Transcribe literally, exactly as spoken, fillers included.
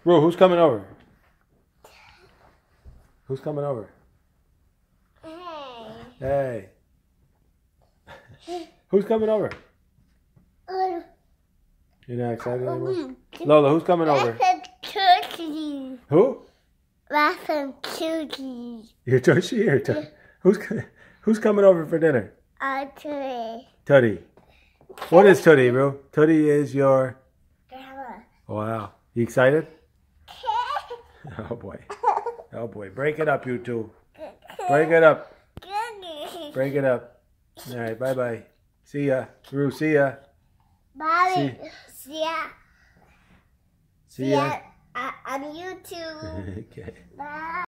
Rue, who's coming over? Who's coming over? Hey. Hey. Who's coming over? Uh, You're not excited anymore? um, Lola, who's coming over? That's a turkey. Who? That's a turkey. You're Toshi or Tut? Who's, who's coming over for dinner? A turkey. Tootie. What is Tootie, Rue? Tootie is your... Grandma. Wow. You excited? Oh, boy. Oh, boy. Break it up, you two. Break it up. Break it up. All right, bye-bye. See ya. Rue, see ya. Bye. See ya. See ya. uh, on YouTube. Okay. Bye.